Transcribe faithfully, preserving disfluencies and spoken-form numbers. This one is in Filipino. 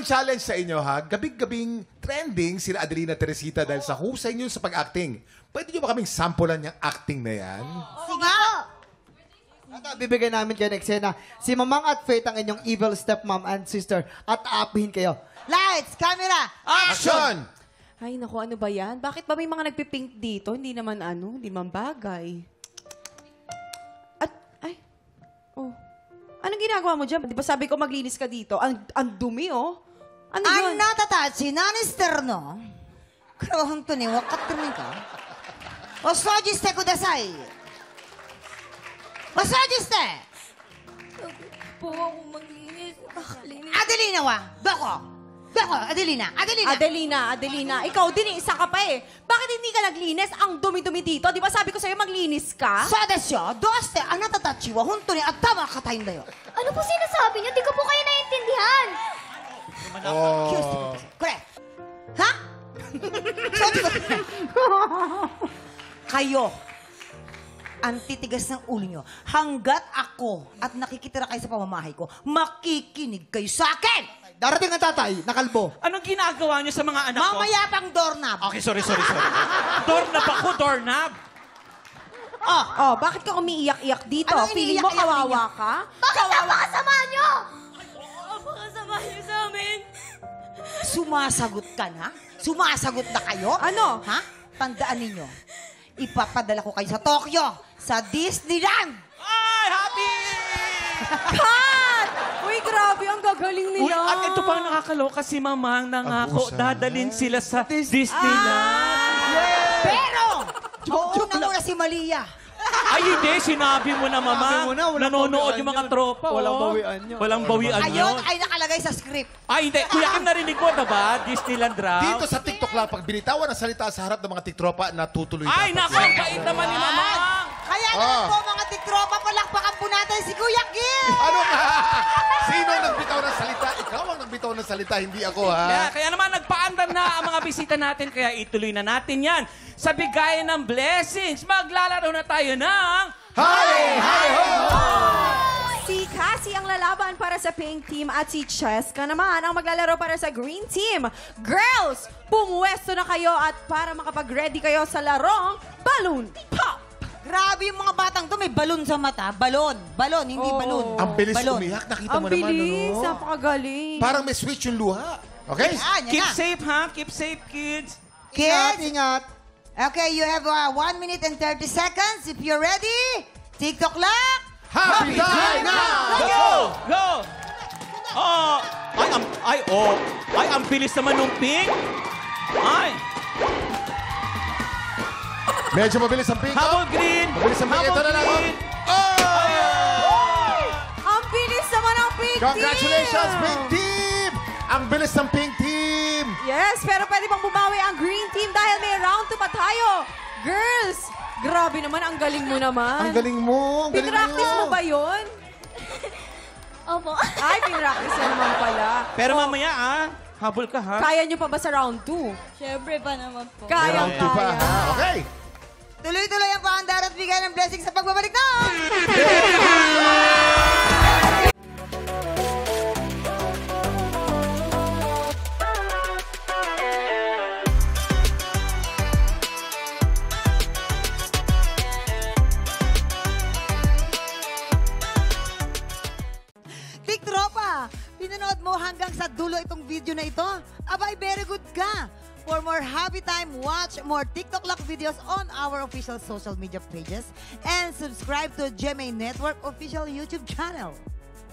challenge sa inyo, ha? Gabing-gabing trending sila Adelina Teresita dahil sa husay nyo sa pag-acting. Pwede nyo ba kaming sampulan yung acting na yan? Sige po. At bibigyan namin kayo ng eksena. Si Mamang at Faith ang inyong evil stepmom and sister. At aapihin kayo. Lights, camera, Action! Ay, naku, ano ba yan? Bakit ba may mga nagpipink dito? Hindi naman ano, hindi man bagay. At, ay, oh. Anong ginagawa mo dyan? Di ba sabi ko maglinis ka dito? Ang, ang dumi, oh. Ano Ang yun? natatachi, nanister, no? Kaya to ni, wakatrin ka. Osojiste kudasai. Osojiste! Po ako maglinis. Makalinis. Adelina wa, doko. Doko, Adelina, Adelina. Adelina, Adelina, ikaw din, isa ka pa eh. Bakit hindi ka naglinis? Ang dumi-dumi dito. Di ba sabi ko sa'yo maglinis ka? Sadasyo, doste, ang natatachi wa, hunto ni, at tama katayin dayo. Ano po sinasabi niyo? Di ko po kayo naiintindihan. Oh. Correct. Ha? Kayo, ang titigas ng ulo nyo, hanggat ako at nakikitira kayo sa pamamahay ko, makikinig kayo sa akin! Darating ang tatay, nakalbo. Anong ginagawa niyo sa mga anak ko? Mamaya pang doorknob. Okay, sorry, sorry, sorry. Doorknob ako, doorknob. Oh, oh, bakit ka umiiyak-iyak dito? Anong Feeling mo iniiyak-iyak kawawa ninyo? ka? Bakit napakasama niyo? Napakasama niyo sa amin. Sumasagot ka na? Sumasagot na kayo? Ano? Ha? Tandaan ninyo, ipapadala ko kayo sa Tokyo, sa Disneyland. Ay, happy! Cut! Uy, grabe, ang gagaling Uy, nila. at ito pang nakakaloka si Mamang nangako, Abusan. dadalhin sila sa Disneyland. Pero, mauna muna si Malia. Ay, hindi. Sinabi mo na, Mama. Sinabi mo na, walang Nanonood bawian yung mga yun. tropa. Walang oh. bawian yun. Walang bawian Ayun yun. ay nakalagay sa script. Ay, hindi. Kuya Kim, narinig ko na ba? Disneyland Raw. Dito sa TikTok lang, pag binitawan ang salita sa harap ng mga tiktropa, natutuloy Ay, dapat naku, yan. ang bait naman ni Mamang. Kaya naman Ah. po mga tiktropa, palakpakan po natin si Kuya Gil. Ano nga? Sino ang nagbitaw ng salita? Ikaw ang nagbitaw ng salita, hindi ako, ha? Kaya, kaya naman nagpaandar na ang mga bisita natin, kaya ituloy na natin yan. Sa bigayan ng blessings, maglalaro na tayo ng... Hi! Hi! Ho! Si Cassie ang lalaban para sa pink team at si Cheska naman ang maglalaro para sa green team. Girls, pumuwesto na kayo at para makapag-ready kayo sa larong Balloon Pop! Grabe yung mga batang to, may balon sa mata. Balon. Balon, hindi Oo. balon. Ang bilis Balon. umiyak. Nakita Ang mo naman, bilis, ano? napakagaling. Parang may switch yung luha. Okay? Yan, yan Keep na. safe, ha? Keep safe, kids. Ingat, Kids, ingat. okay, you have uh, one minute and thirty seconds. If you're ready, TikTok clock. Happy time now! Go! Go! Oh, ay, am, ay, oh. Ay, ang bilis naman nung pink. Ay, Medyo mabilis ang pink. habol green. Mabilis ang pink. Habol Ito na lang. green. Oh! Ang bilis naman ng pink Congratulations, team! pink team! Ang bilis ng pink team! Yes, pero pwede bang bumawi ang green team dahil may round two pa tayo. Girls, grabe naman, ang galing mo naman. Ang galing mo. Ang galing Pinractice mo ba yun? Opo. Ay, pinractice na naman pala. Pero mamaya, ah, habol ka, ha? Kaya nyo pa ba sa round two? Siyempre pa naman po. May round two pa. Kaya-kaya. ha? Okay. Tuloy-tuloy ang paandar at bigay ng blessing sa pagbabalik na. Tiktropa, pinanood mo hanggang sa dulo itong video na ito? Abay, very good ka! For more happy time, watch more TikTok Lock videos on our official social media pages and subscribe to G M A Network official YouTube channel.